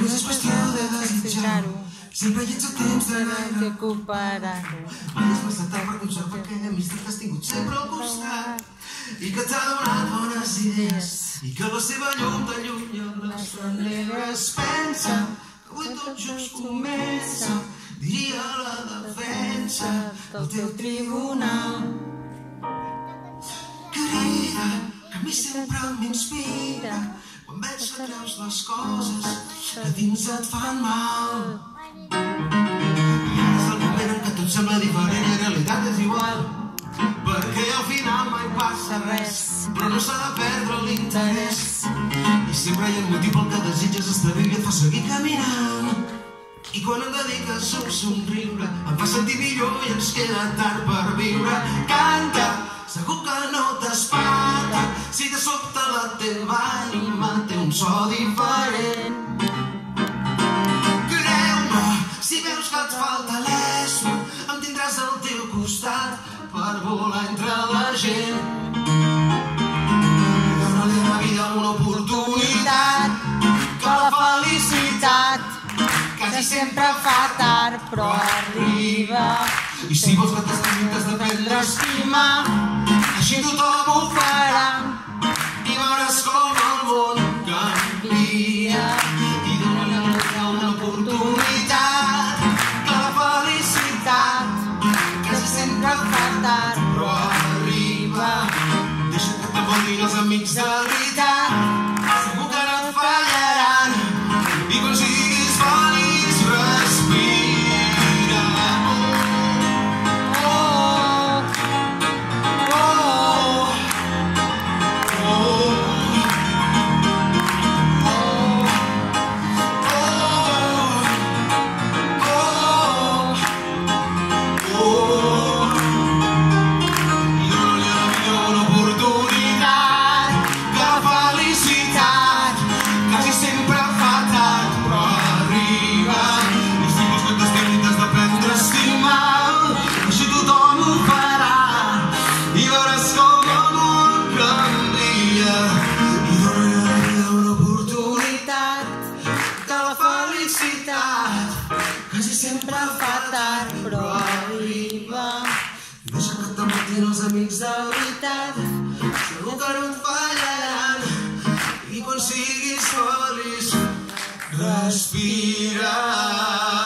només és qüestió de desitjar-ho. Sempre hi ets a temps de gaire recuperar-ho. Mai és massa tard per conservar aquella amistat que has tingut sempre al costat i que t'ha donat bones idees i que la seva llum t'allunya les fronteres. Pensa que avui tot just comença, diria la defensa del teu tribunal. Querida, que a mi sempre m'inspira quan veig que creus les coses que dins et fan mal. I ara és el moment en què tot sembla diferent i en realitat és igual, perquè al final mai passa res, però no s'ha de perdre l'interès. I sempre hi ha un motiu pel que desitges estar viu i et fa seguir caminant. I quan em dediques un somriure em fa sentir millor i ens queda tard per viure. Canta, segur que no t'espanta si de sobte la teva ànima té un so diferent. Creu-me, si veus que et falta l'esma, em tindràs al teu costat per volar entre la gent. Dóna-li a la vida una oportunitat, que la felicitat quasi sempre fa tard, però arriba. I si vols que t'has d'aprendre a estimar, així tothom ho farà i veuràs com el món canvia. I dóna-li a la vida una oportunitat, que la felicitat quasi sempre fa tard, però arriba. Deixa que t'envolguin els amics de veritat, segur que no et fallaran. I quan siguis feliç respira. Quasi sempre fa tard, però arriba. Deixa que t'amotin els amics de veritat, segur que no et fallaran. I quan siguis feliç, respira.